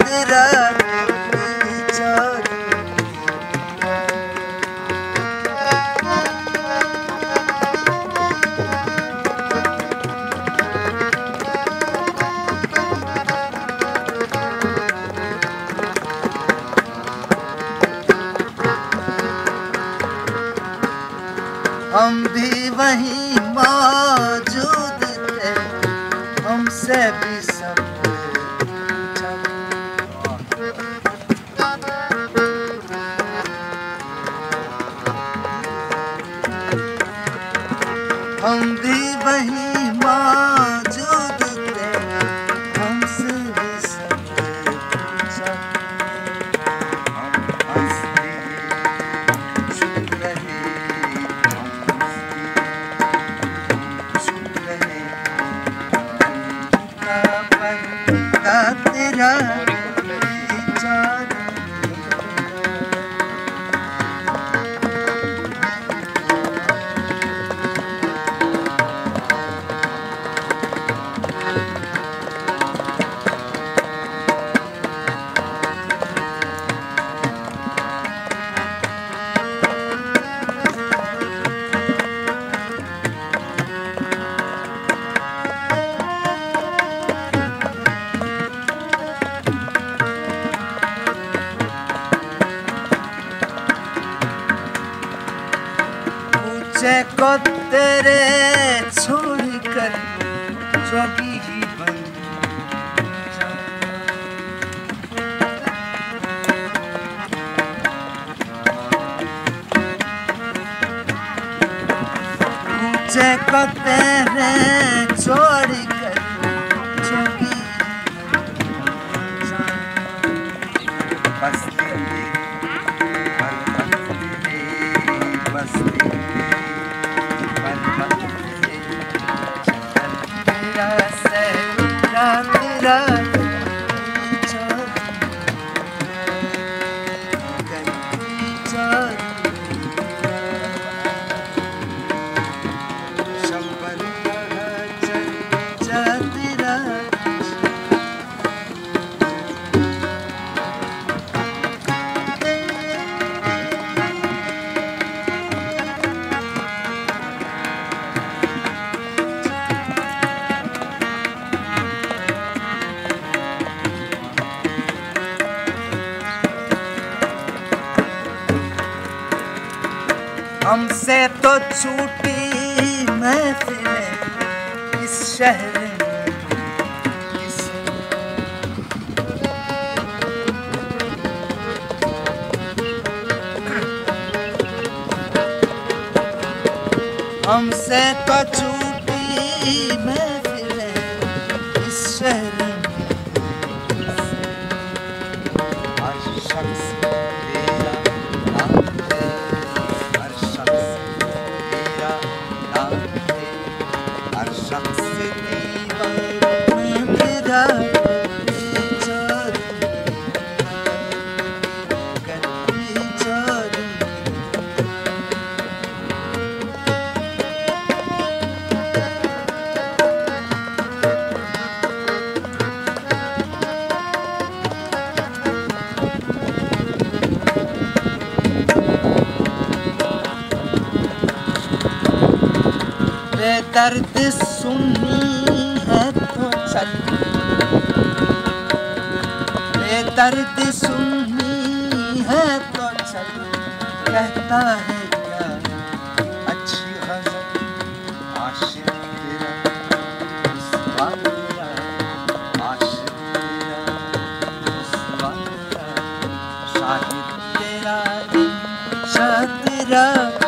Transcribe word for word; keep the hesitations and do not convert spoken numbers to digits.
तेरा विचार। हम भी वहीं मौजूद थे, हमसे भी सब पूछा। हम भी वहीं मौजूद थे, हमसे भी सब पूछा। हम हंसते चुप रहे, तेरा विचार। पूछे को तेरे छोड़कर जोगी ही बन जाए। पूछे को तेरे छोड़कर जोगी बस्ती बस्ती हमसे तो छूटी महफिलें इस शहर में किसे। हमसे तो छूटी महफिलें इस शहर में किसे। हर शख्स तेरा नाम है, हर शख्स तेरा नाम है, हर शख्स दीवार में तेरा विचार। कर विचार। बेदर्द सुननी है तो चल, बेदर्द सुननी है तो चल। कहता है क्या अच्छी गज़ल, आशिक तेरा रुसवा तेरा, आशिक तेरा रुसवा तेरा, शाहिद तेरा इंशा तेरा।